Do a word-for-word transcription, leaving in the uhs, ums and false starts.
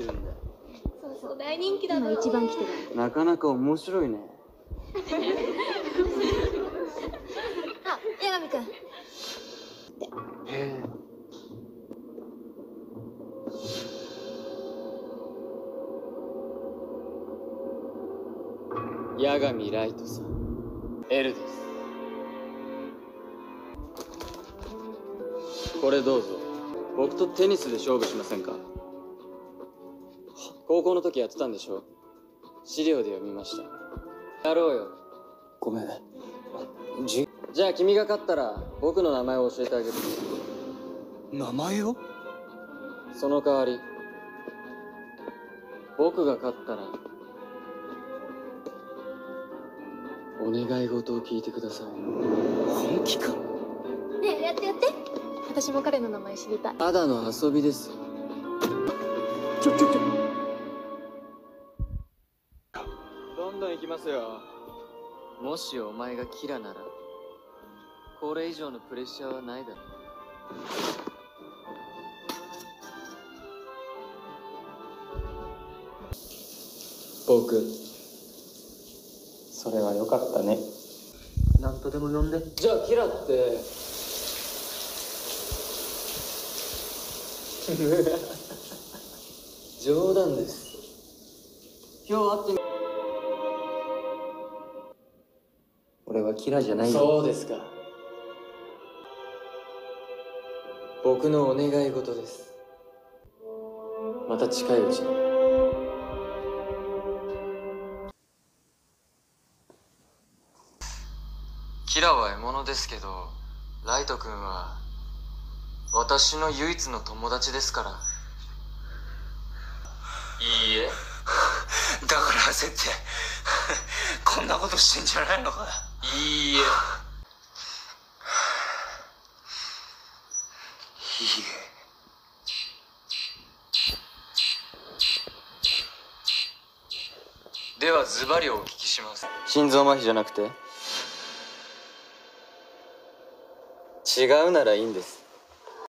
るんだ。 そうそう、大人気だな。 今一番来てる。 なかなか面白いね。 あ、八神くん。 へえ。八神ライトさん、L です。これどうぞ。僕とテニスで勝負しませんか？高校の時やってたんでしょ？資料で読みました。やろうよ。ごめん。じじゃあ君が勝ったら僕の名前を教えてあげる。 名前を？ その代わり僕が勝ったらお願い事を聞いてください。 本気か？ ねえ、やってやって。私も彼の名前知りたい。 ただの遊びですよ。 ちょちょちょ。 どんどん行きますよ。もしお前がキラならこれ以上のプレッシャーはないだろう。僕、それは良かったね。 なんとでも呼んで。 じゃあキラって冗談です。今日会ってみ。 俺はキラじゃないよ。 そうですか。僕のお願い事です。また近いうちに。キラは獲物ですけど、ライト君は私の唯一の友達ですから。いいえ。 だから焦ってこんなことしてんじゃないのか。 いいえ。 いいえ。 ではズバリお聞きします。心臓麻痺じゃなくて？違うならいいんです。